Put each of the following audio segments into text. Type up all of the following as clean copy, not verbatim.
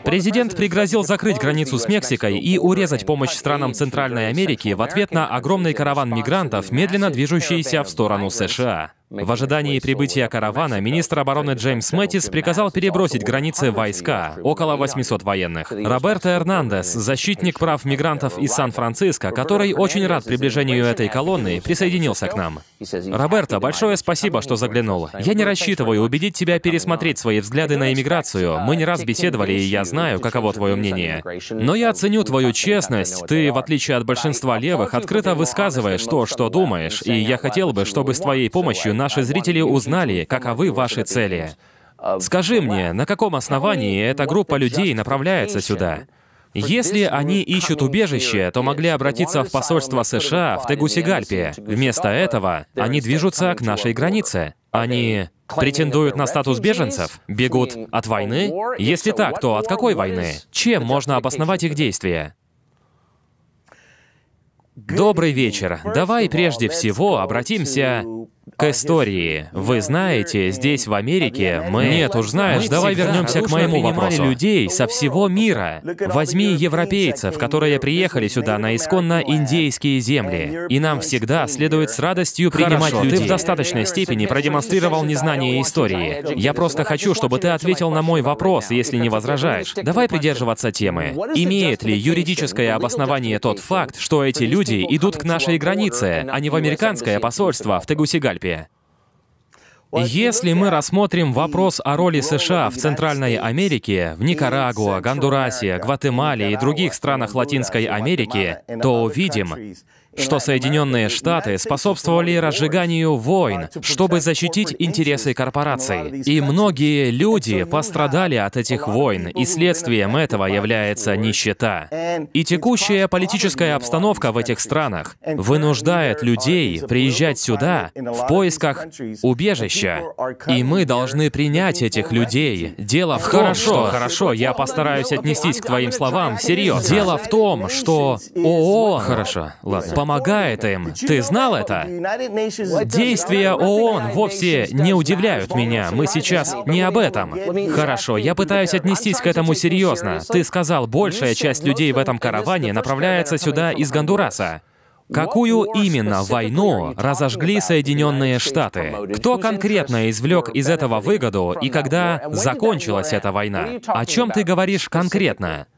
Президент пригрозил закрыть границу с Мексикой и урезать помощь странам Центральной Америки в ответ на огромный караван мигрантов, медленно движущийся в сторону США. В ожидании прибытия каравана министр обороны Джеймс Мэттис приказал перебросить границы войска, около 800 военных. Роберто Эрнандес, защитник прав мигрантов из Сан-Франциско, который очень рад приближению этой колонны, присоединился к нам. Роберто, большое спасибо, что заглянул. Я не рассчитываю убедить тебя пересмотреть свои взгляды на иммиграцию. Мы не раз беседовали, и я знаю, каково твое мнение. Но я ценю твою честность. Ты, в отличие от большинства левых, открыто высказываешь то, что думаешь, и я хотел бы, чтобы с твоей помощью наши зрители узнали, каковы ваши цели. Скажи мне, на каком основании эта группа людей направляется сюда? Если они ищут убежище, то могли обратиться в посольство США в Тегусигальпе. Вместо этого они движутся к нашей границе. Они претендуют на статус беженцев? Бегут от войны? Если так, то от какой войны? Чем можно обосновать их действия? Добрый вечер. Давай прежде всего обратимся к истории. Вы знаете, здесь в Америке мы... Нет уж, знаешь, давай вернемся к моему вопросу. Людей со всего мира. Возьми европейцев, которые приехали сюда на исконно индейские земли. И нам всегда следует с радостью принимать людей. Ты в достаточной степени продемонстрировал незнание истории. Я просто хочу, чтобы ты ответил на мой вопрос, если не возражаешь. Давай придерживаться темы. Имеет ли юридическое обоснование тот факт, что эти люди идут к нашей границе, а не в американское посольство в Тегусигальпе? Если мы рассмотрим вопрос о роли США в Центральной Америке, в Никарагуа, Гондурасе, Гватемале и других странах Латинской Америки, то увидим, что Соединенные Штаты способствовали разжиганию войн, чтобы защитить интересы корпораций. И многие люди пострадали от этих войн, и следствием этого является нищета. И текущая политическая обстановка в этих странах вынуждает людей приезжать сюда в поисках убежища. И мы должны принять этих людей. Дело в том, Хорошо, я постараюсь отнестись к твоим словам серьезно. Дело в том, что ООН... Хорошо, ладно. Помогает им. Ты знал это? Действия ООН вовсе не удивляют меня. Мы сейчас не об этом. Хорошо, я пытаюсь отнестись к этому серьезно. Ты сказал, большая часть людей в этом караване направляется сюда из Гондураса. Какую именно войну разожгли Соединенные Штаты? Кто конкретно извлек из этого выгоду и когда закончилась эта война? О чем ты говоришь конкретно?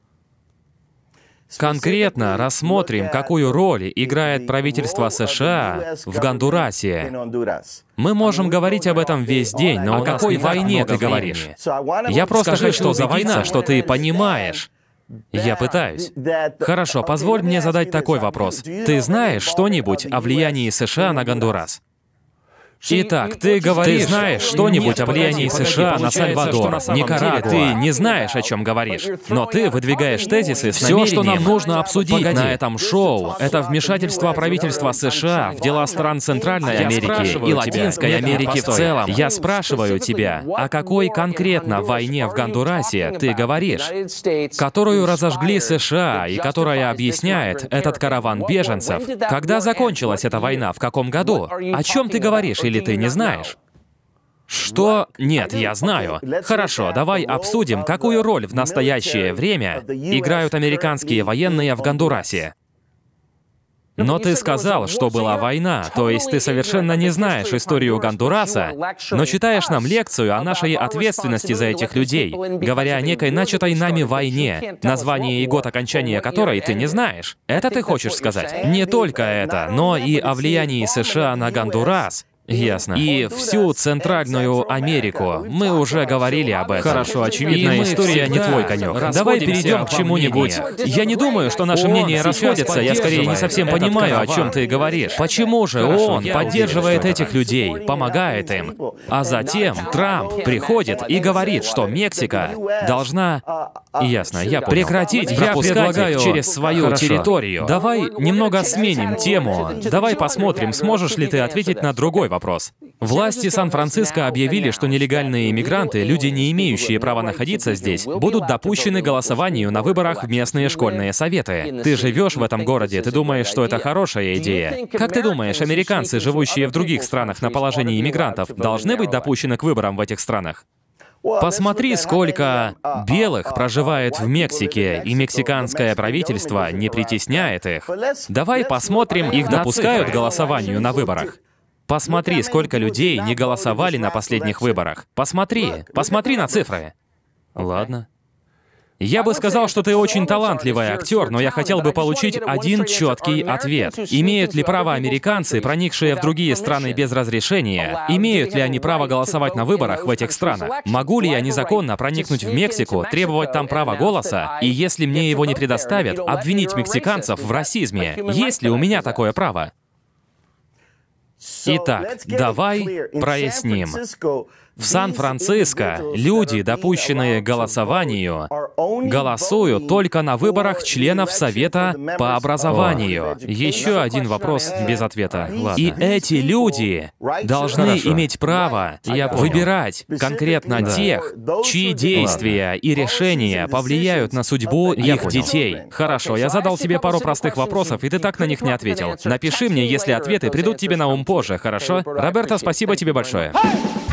Конкретно рассмотрим, какую роль играет правительство США в Гондурасе. Мы можем говорить об этом весь день, но о какой войне ты говоришь? Я просто хочу, что за война, что ты понимаешь. Я пытаюсь. Хорошо, позволь мне задать такой вопрос. Ты знаешь что-нибудь о влиянии США на Гондурас? Итак, ты говоришь, ты знаешь что-нибудь о влиянии США на Сальвадор, Никарагуа. Ты не знаешь, о чем говоришь, но ты выдвигаешь тезисы с намерением. Все, что нам нужно обсудить на этом шоу, это вмешательство правительства США в дела стран Центральной Америки и Латинской Америки в целом. Я спрашиваю тебя, о какой конкретно войне в Гондурасе ты говоришь, которую разожгли США и которая объясняет этот караван беженцев? Когда закончилась эта война? В каком году? О чем ты говоришь? Или ты не знаешь? Что? Нет, я знаю. Хорошо, давай обсудим, какую роль в настоящее время играют американские военные в Гондурасе. Но ты сказал, что была война, то есть ты совершенно не знаешь историю Гондураса, но читаешь нам лекцию о нашей ответственности за этих людей, говоря о некой начатой нами войне, название и год окончания которой ты не знаешь. Это ты хочешь сказать? Не только это, но и о влиянии США на Гондурас. Ясно. И всю Центральную Америку. Мы уже говорили об этом. Хорошо, очевидная история не твой конек. Давай перейдем к чему-нибудь. Я не думаю, что наши мнения расходятся. Я скорее не совсем понимаю, о чем ты говоришь. Почему же ООН поддерживает этих людей, помогает им, а затем Трамп приходит и говорит, что Мексика должна... Ясно, я понял. Прекратить пропускать их через свою территорию. Давай немного сменим тему. Давай посмотрим, сможешь ли ты ответить на другой вопрос. Власти Сан-Франциско объявили, что нелегальные иммигранты, люди, не имеющие права находиться здесь, будут допущены к голосованию на выборах в местные школьные советы. Ты живешь в этом городе, ты думаешь, что это хорошая идея. Как ты думаешь, американцы, живущие в других странах на положении иммигрантов, должны быть допущены к выборам в этих странах? Посмотри, сколько белых проживает в Мексике, и мексиканское правительство не притесняет их. Давай посмотрим, их допускают к голосованию на выборах. Посмотри, сколько людей не голосовали на последних выборах. Посмотри на цифры. Ладно. Я бы сказал, что ты очень талантливый актер, но я хотел бы получить один четкий ответ. Имеют ли право американцы, проникшие в другие страны без разрешения, имеют ли они право голосовать на выборах в этих странах? Могу ли я незаконно проникнуть в Мексику, требовать там права голоса, и если мне его не предоставят, обвинить мексиканцев в расизме? Есть ли у меня такое право? Итак, давай проясним. В Сан-Франциско люди, допущенные к голосованию, голосуют только на выборах членов Совета по образованию. Еще один вопрос без ответа. Ладно. И эти люди должны иметь право выбирать конкретно тех, чьи действия и решения повлияют на судьбу их детей. Хорошо, я задал тебе пару простых вопросов, и ты так на них не ответил. Напиши мне, если ответы придут тебе на ум позже, хорошо? Роберто, спасибо тебе большое.